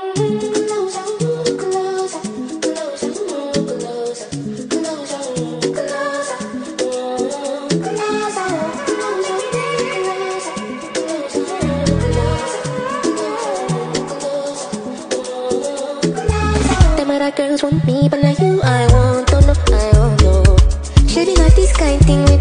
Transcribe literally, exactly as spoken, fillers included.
Girls want me, but like you, I want, don't know, I don't know. Shouldn't have this kind thing with